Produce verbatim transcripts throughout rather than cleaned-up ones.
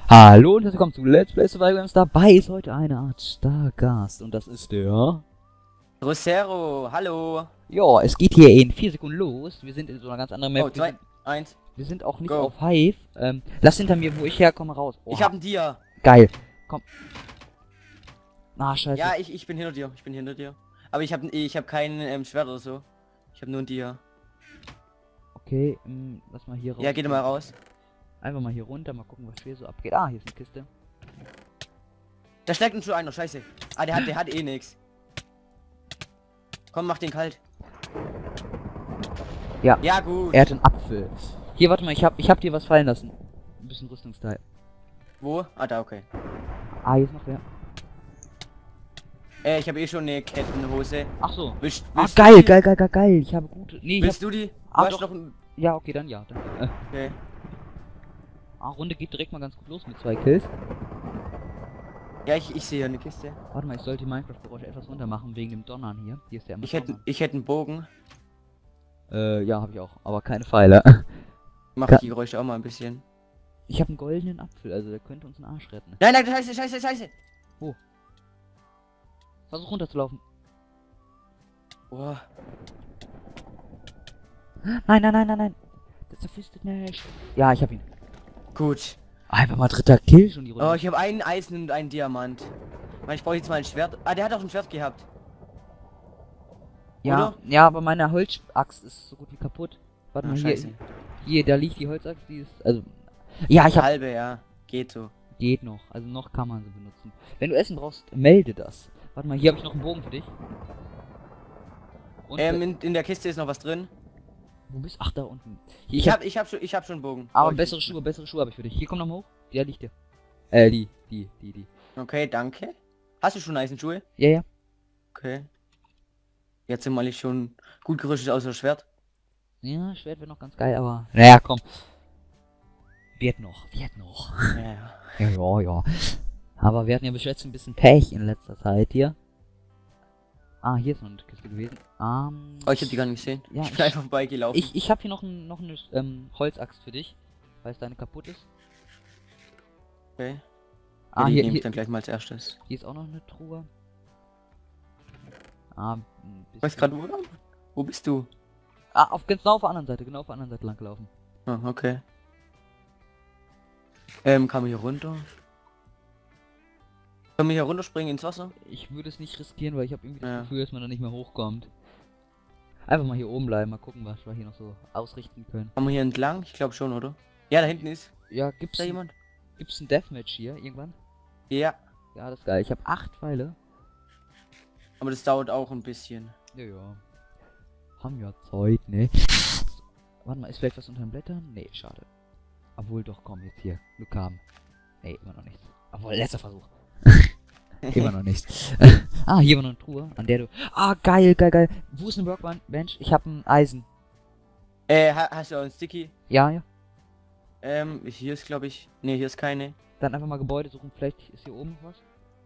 Hallo und herzlich willkommen zu Let's Play Survival Games. Dabei ist heute eine Art Stargast und das ist der... Rosero, hallo. Ja, es geht hier in vier Sekunden los. Wir sind in so einer ganz anderen Map. Oh, zwei, eins. Wir sind auch nicht Go. auf Hive. Ähm, lass hinter mir, wo ich herkomme, raus. Oha. Ich hab ein Dia. Geil. Komm. Ah, scheiße. Ja, ich, ich bin hinter dir. Ich bin hinter dir. Aber ich hab, ich hab kein ähm, Schwert oder so. Ich hab nur ein Dia. Okay, ähm, lass mal hier raus. Ja, geh mal raus. Einfach mal hier runter, mal gucken, was hier so abgeht. Ah, hier ist eine Kiste. Da schlägt uns schon einer, scheiße. Ah, der hat, der hat eh nix. Komm, mach den kalt. Ja. Ja, gut. Er hat einen Apfel. Hier, warte mal, ich hab, ich hab dir was fallen lassen. Ein bisschen Rüstungsteil. Wo? Ah, da, okay. Ah, hier ist noch wer. Äh, ich habe eh schon eine Kettenhose. Ach so. Willst, Ah, willst geil, du die? geil, geil, geil, geil. Ich habe gute... Nee, ich Willst hab... du die? Du Ah, hast doch. noch ein... Ja, okay, dann ja. Dann, äh. Okay. Ah, Runde geht direkt mal ganz gut los mit zwei Kills. Ja, ich, ich sehe hier eine Kiste. Warte mal, ich sollte die Minecraft-Geräusche etwas runter machen wegen dem Donnern hier. Hier ist der immer Ich hätte, Donnern. ich hätte einen Bogen. Äh, ja, habe ich auch. Aber keine Pfeile. Mach Ka- die Geräusche auch mal ein bisschen. Ich habe einen goldenen Apfel, also der könnte uns den Arsch retten. Nein, nein, scheiße, scheiße, scheiße. Versuch runterzulaufen. Boah. Nein, nein, nein, nein, nein. Der zerfistet nicht. Ja, ich hab ihn. Gut. Einfach mal dritter Kill schon die Runde. Oh, ich habe einen Eisen und einen Diamant. Mann, ich brauche jetzt mal ein Schwert. Ah, der hat auch ein Schwert gehabt. ja, oder? ja, aber meine Holzaxt ist so gut wie kaputt. Warte Ah, mal, scheiße. hier, hier, da liegt die Holzaxt, die ist, also... Ja, ich hab... Halbe, ja. Geht so. Geht noch, also noch kann man sie benutzen. Wenn du Essen brauchst, melde das. Warte mal, hier habe ich noch einen Bogen für dich. Und Ähm, in, in der Kiste ist noch was drin. wo bist du? Ach, da unten. Hier, Ich hab, ich hab schon, ich hab schon einen Bogen. aber Oh, ich- bessere Schuhe, bessere Schuhe habe ich für dich. Hier, komm noch mal hoch. Ja, liegt dir. Äh, die, die, die, die. Okay, danke. Hast du schon Eisenschuhe? Ja, ja. Okay. Jetzt sind wir schon gut gerüstet außer Schwert. Ja, Schwert wäre noch ganz geil, aber... Naja, komm. Wird noch, wird noch. Ja, ja. Ja, ja, ja. Aber wir hatten ja bis jetzt ein bisschen Pech in letzter Zeit hier. Ah, hier ist noch eine Kiste gewesen. Ähm, Oh, ich hab die gar nicht gesehen. Ja, ich bin ich- einfach vorbeigelaufen. ich, ich habe hier noch, ein, noch eine ähm, Holzaxt für dich. Falls deine kaputt ist. Okay. Ah, ja, die hier, nehme ich hier, dann gleich mal als erstes. hier ist auch noch eine Truhe. Ah, ein Ich weiß bisschen- gerade, wo, wo bist du? Ah, auf, genau auf der anderen Seite, genau auf der anderen Seite lang gelaufen. Ah, okay. Ähm, kann man hier runter? Können wir hier runterspringen ins Wasser? Ich würde es nicht riskieren, weil ich habe irgendwie das Ja. Gefühl, dass man da nicht mehr hochkommt. Einfach mal hier oben bleiben, mal gucken, was wir hier noch so ausrichten können. Kann man hier entlang? Ich glaube schon, oder? Ja, da hinten ist. Ja, gibt's, Ist da jemand? gibt's ein Deathmatch hier irgendwann? Ja. Ja, das ist geil. Ich habe acht Pfeile. Aber das dauert auch ein bisschen. Ja, ja. Haben ja Zeit, ne? Warte mal, ist vielleicht was unter den Blättern? Nee, schade. Obwohl, doch, komm, jetzt hier. Glück haben. Nee, immer noch nichts. Obwohl, letzter Versuch. Immer noch nichts. Ah, hier war noch eine Truhe, an der du... Ah, geil, geil, geil. Wo ist eine Workbench? Ich habe ein Eisen. Äh, ha hast du auch einen Sticky? Ja, ja. Ähm, hier ist glaube ich. Ne, hier ist keine. Dann einfach mal Gebäude suchen. Vielleicht ist hier oben was.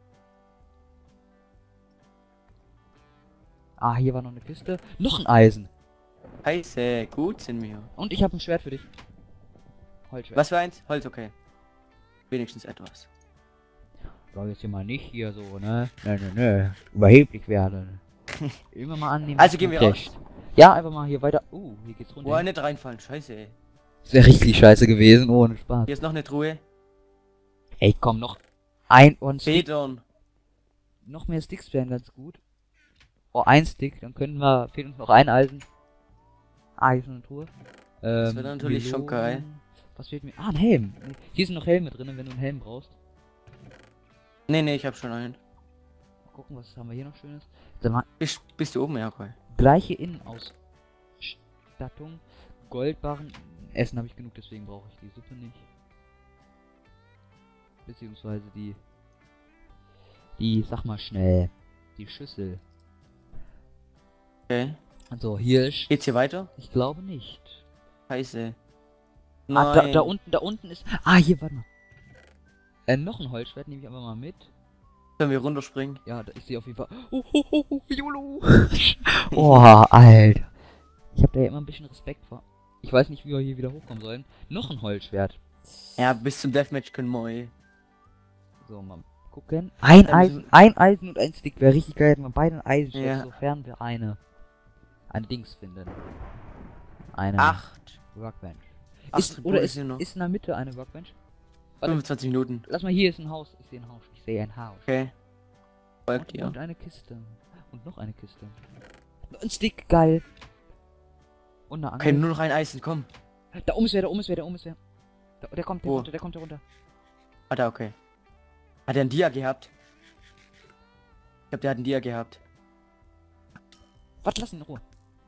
Ah, hier war noch eine Kiste. Noch ein Eisen. Heiße, gut sind wir. Und ich habe ein Schwert für dich. Holzschwert. Was für eins? Holz, okay. Wenigstens etwas. Soll jetzt hier mal nicht hier so, ne? Ne, ne, ne. Überheblich werden. Immer mal annehmen. Also was gehen man wir kriegt. Ja, einfach mal hier weiter. Uh, hier geht's runter. Boah, nicht reinfallen, scheiße, ey. Das wäre richtig scheiße gewesen, ohne Spaß. Hier ist noch eine Truhe. Ey, komm, noch ein und Stick. Federn. Noch mehr Sticks wären ganz gut. Oh, ein Stick, dann könnten wir, fehlt uns noch ein Eisen. Ah, hier ist noch eine Truhe. Ähm, wäre natürlich schon geil. Was fehlt mir? Ah, ein Helm. Hier sind noch Helme drin, wenn du einen Helm brauchst. Ne, ne, ich hab schon einen. Mal gucken, was haben wir hier noch Schönes. Sag mal, Bist, bist du oben, ja, okay. gleiche Innenausstattung. Goldbarren. Essen habe ich genug, deswegen brauche ich die Suppe nicht. Beziehungsweise die... Die, sag mal schnell. Die Schüssel. Okay. Also, hier ist... Geht's hier weiter? Ich glaube nicht. Scheiße. Ah, da, Nein. da unten, da unten ist... Ah, hier, warte mal. Äh, noch ein Holzschwert nehme ich einfach mal mit. Können wir runterspringen? Ja, da ist sie auf jeden Fall... Oh, oh, oh, oh, YOLO! Oh, Alter. Ich habe da ja immer ein bisschen Respekt vor. Ich weiß nicht, wie wir hier wieder hochkommen sollen. Noch ein Holzschwert. Ja, bis zum Deathmatch können wir. So, mal gucken. Ein Dann Eisen, müssen- ein Eisen und ein Stick wäre richtig geil, hätten wir beide ein Eisen, Ja. sofern wir eine, ein Dings finden. Eine Acht. Workbench. Acht Ist, oder ist, hier noch. ist in der Mitte eine Workbench? Warte, fünfundzwanzig Minuten. lass mal, hier ist ein Haus. Ich sehe ein Haus. Ich sehe ein Haus. Okay. Folgt Und, ihr. und eine Kiste. Und noch eine Kiste. Ein Stick, geil. Und eine Okay, Angel. nur noch ein Eisen, komm. Da oben ist wer, da oben ist wer, da oben ist wer. Da, der kommt, der Wo? kommt, der kommt, der runter. Ah, da, okay. Hat er einen Dia gehabt? Ich glaube, der hat einen Dia gehabt. Warte, lass ihn in Ruhe.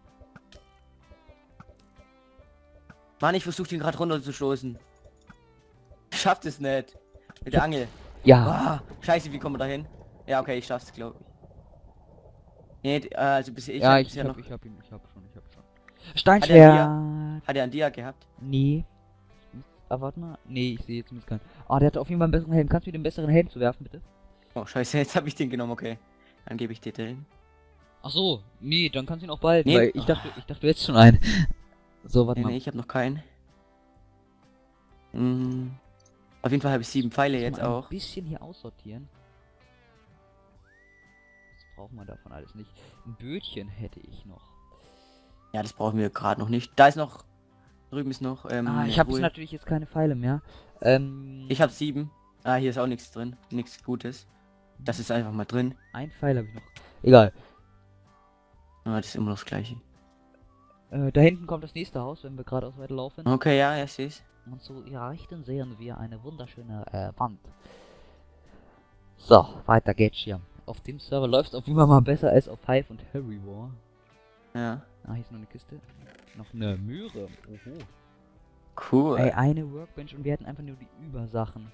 Mann, ich versuche den gerade runter zu stoßen. Schafft es nicht. Mit der Angel. Ja. Ah, scheiße, wie kommen wir da hin? Ja, okay, ich schaff's, glaube ich. Nee, äh, also bisher ich ja, hab ich, bisher ich, hab, noch. ich hab ihn, ich hab schon, ich hab schon. Hat er Steinschwert. Hat er einen Dia gehabt? Nee. Ah, warte mal. Nee, ich sehe jetzt zumindest keinen. Ah, der hat auf jeden Fall einen besseren Helm. Kannst du mir den besseren Helm zu werfen, bitte? Oh, scheiße, jetzt habe ich den genommen, okay. Dann gebe ich dir den. Ach so. Nee, dann kannst du ihn auch behalten, Nee. weil ich dachte, ich dachte, du hättest schon einen. So, warte Nee, mal. nee, ich habe noch keinen. Hm. Auf jeden Fall habe ich sieben Pfeile Lass jetzt mal auch. ein bisschen hier aussortieren. Das brauchen wir davon alles nicht. Ein Bötchen hätte ich noch. Ja, das brauchen wir gerade noch nicht. Da ist noch. Drüben ist noch. Ähm, Ah, ich eine habe Truhe. natürlich jetzt keine Pfeile mehr. Ähm, Ich habe sieben. Ah, hier ist auch nichts drin. Nichts Gutes. Das ist einfach mal drin. ein Pfeil habe ich noch. Egal. Ah, das ist immer noch das gleiche. Äh, da hinten kommt das nächste Haus, wenn wir geradeaus weiterlaufen. Okay, ja, ja, ich seh's. Und zu ihrer Rechten sehen wir eine wunderschöne äh, Wand. So, weiter geht's hier. Auf dem Server läuft es auf jeden Fall mal besser als auf Hive und Harry War. Ja. Ah, hier ist noch eine Kiste. Noch eine Möhre. Oho. Cool. Ey, eine Workbench und wir hatten einfach nur die Übersachen.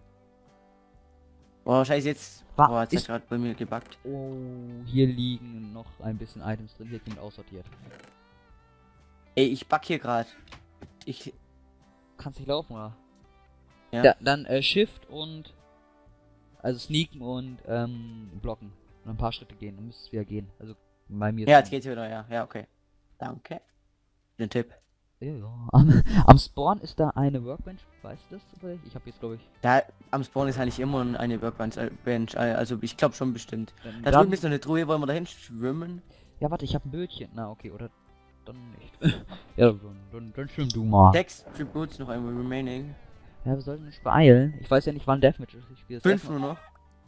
Oh, scheiße, jetzt. Wa- Boah, jetzt hat ist- gerade bei mir gebackt. Oh, hier liegen noch ein bisschen Items drin. Hier hat jemand aussortiert. Ey, ich back hier gerade. Ich. Kannst nicht laufen, oder? Ja. Da, dann äh, Shift und... Also sneaken und ähm, blocken. Und ein paar Schritte gehen. Dann müsste es wieder gehen. Also bei mir... Ja, ist jetzt geht's wieder, ja. Ja, okay. Danke. Den Tipp. Ja, ja. Am, am Spawn ist da eine Workbench. Weißt du das zufällig? Ich habe jetzt, glaube ich... Da am Spawn ist eigentlich immer eine Workbench, äh, Bench, äh, also ich glaube schon bestimmt. Dann, Da dann, drüben ist noch eine Truhe, wollen wir dahin schwimmen? ja, warte, ich habe ein Bötchen. Na, okay, oder... Dann nicht. Ja, dann, dann, dann schwimm du mal. Sechs Tributes noch einmal remaining. Ja, wir sollten uns beeilen. Ich weiß ja nicht, wann Deathmatch ist. Ich spiele das Fünf Deathmatch- nur noch.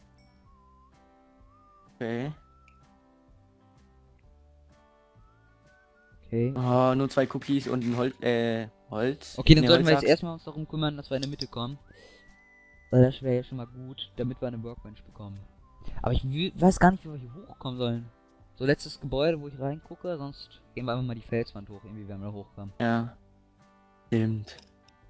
Okay. Okay. Oh, nur zwei Cookies und ein Holz, äh, Holz. Okay, dann Nee, sollten wir jetzt Holzachs. erstmal uns darum kümmern, dass wir in die Mitte kommen. Weil das wäre ja schon mal gut, damit wir eine Workbench bekommen. Aber ich will, weiß gar nicht, wie wir hier hochkommen sollen. So, letztes Gebäude, wo ich reingucke, sonst gehen wir einfach mal die Felswand hoch, irgendwie werden wir da hochkommen. Ja. Stimmt.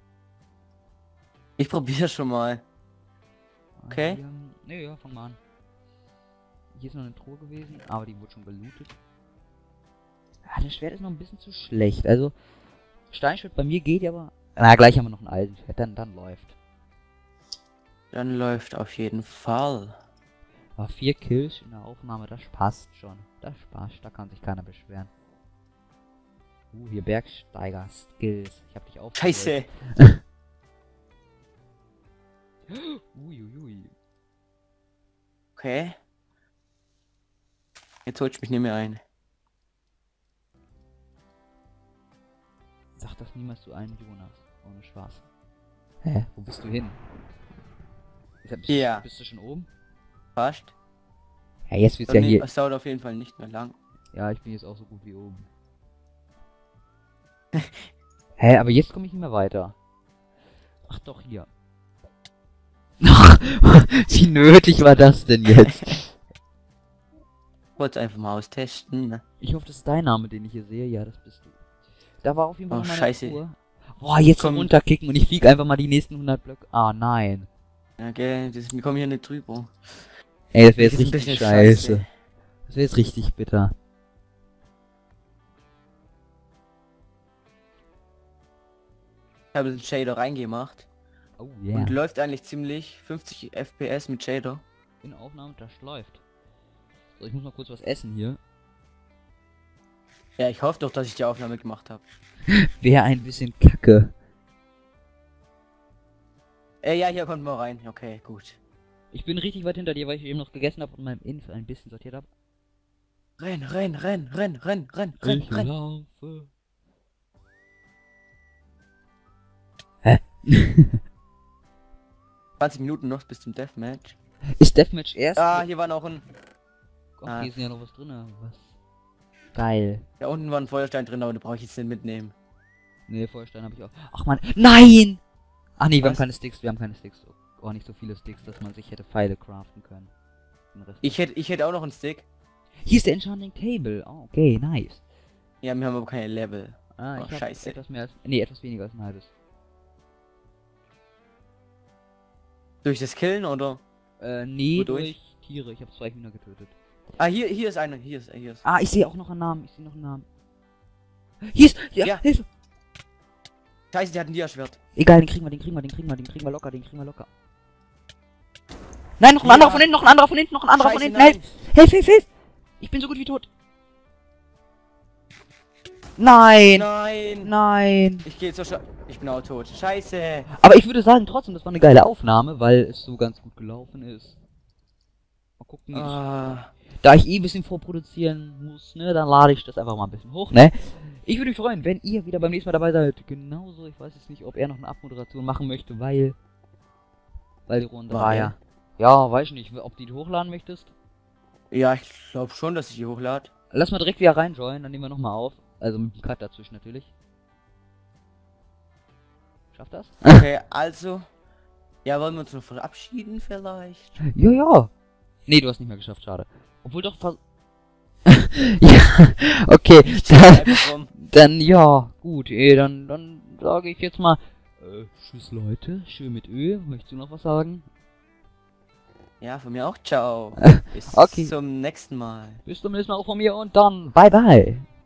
Ich probiere schon mal. Okay. Ah, hier, nee, ja, fang mal an. Hier ist noch eine Truhe gewesen, aber die wurde schon gelootet. Ah, das Schwert ist noch ein bisschen zu schlecht. Also, Steinschwert bei mir geht ja aber... Na, gleich haben wir noch ein Eisenschwert, dann, dann läuft. Dann läuft auf jeden Fall. Aber vier Kills in der Aufnahme, das passt schon. Das passt, da kann sich keiner beschweren. Uh, hier Bergsteiger-Skills. Ich hab dich auf. Scheiße. Uiuiui. Okay. Jetzt holst du mich nicht mehr ein. Sag das niemals zu einem Jonas. Ohne Spaß. Hä? Wo bist du hin? Ist, bist, Ja. du, bist du schon oben? Fast. Ja, jetzt wird's Ja, ja hier. Es dauert auf jeden Fall nicht mehr lang. Ja, ich bin jetzt auch so gut wie oben. Hä, aber jetzt komme ich nicht mehr weiter. Ach doch, hier. Wie nötig war das denn jetzt? Wollte einfach mal austesten. Ne? Ich hoffe, das ist dein Name, den ich hier sehe. Ja, das bist du. Da war auf jeden Fall Oh, noch meine scheiße. Tour. Boah, jetzt Komm. runterkicken und ich fliege einfach mal die nächsten hundert Blöcke. Ah, nein. Ja, gell, das, wir kommen hier nicht drüber. Ey, das wäre Das jetzt ist ein richtig bisschen scheiße. scheiße. Das wäre jetzt richtig bitter. Ich habe den Shader reingemacht. Oh yeah. Und läuft eigentlich ziemlich fünfzig F P S mit Shader. In Aufnahme, das läuft. So, ich muss noch kurz was essen hier. Ja, ich hoffe doch, dass ich die Aufnahme gemacht habe. Wäre ein bisschen kacke. Äh, ja, hier kommt mal rein. Okay, gut. Ich bin richtig weit hinter dir, weil ich eben noch gegessen habe und meinem Info ein bisschen sortiert habe. Renn, renn, renn, renn, renn, renn, renn, Ich renn. laufe. Hä? zwanzig Minuten noch bis zum Deathmatch. Ist Deathmatch erst? Ah, hier war noch ein... Gott, ah. hier ist ja noch was drin. Was? Geil. Da unten war ein Feuerstein drin, aber den brauche ich jetzt nicht mitnehmen. Nee, Feuerstein habe ich auch. Ach man, nein! Ach nee, wir Was? haben keine Sticks, wir haben keine Sticks. Oh, nicht so viele Sticks, dass man sich hätte Pfeile craften können. Den Rest- Ich hätte ich hätte auch noch einen Stick. Hier ist der Enchanting Table. Oh, okay, nice. Ja, wir haben aber keine Level. Ah, Oh, ich hab scheiße. etwas mehr als... Nee, etwas weniger als ein halbes. Durch das Killen oder? Äh, nee, Wodurch? durch Tiere. Ich habe zwei Hühner getötet. Ah, hier, hier ist einer. Hier ist, hier ist. Ah, ich sehe auch noch einen Namen. Ich sehe noch einen Namen. Hier ist... Ja, Ja. Hilfe! Scheiße, der hat ein Dia-Schwert. Egal, den kriegen wir, den kriegen wir, den kriegen wir, den kriegen wir locker, den kriegen wir locker. Nein, noch ein Ja. anderer von hinten, noch ein anderer von hinten, noch ein anderer von Scheiße, hinten. Hilf, nein. hilf, hilf, hilf! Ich bin so gut wie tot. Nein! Nein. Nein! Ich gehe jetzt so schon. Ich bin auch tot. Scheiße. Aber ich würde sagen, trotzdem, das war eine geile Aufnahme, weil es so ganz gut gelaufen ist. Mal gucken. Ah. Ich, da ich eh ein bisschen vorproduzieren muss, ne, dann lade ich das einfach mal ein bisschen hoch, ne? Ich würde mich freuen, wenn ihr wieder beim nächsten Mal dabei seid. Genauso, ich weiß jetzt nicht, ob er noch eine Abmoderation machen möchte, weil... Weil die Runde war Weil? ja... Ja, weiß ich nicht, ob du die hochladen möchtest. Ja, ich glaube schon, dass ich die hochlade. Lass mal direkt wieder reinjoinen, dann nehmen wir nochmal auf. Also mit dem Cut dazwischen natürlich. Schafft das? Okay, also. Ja, wollen wir uns noch verabschieden vielleicht? Ja, ja. Nee, du hast nicht mehr geschafft, schade. Obwohl doch vers... ja, okay. Dann, Einfach rum. dann ja, gut, eh, dann, dann sage ich jetzt mal... Äh, tschüss Leute, schön mit Ö. Möchtest du noch was sagen? Ja, von mir auch. Ciao. Bis Okay. zum nächsten Mal. Bis zum nächsten Mal auch von mir und dann bye bye.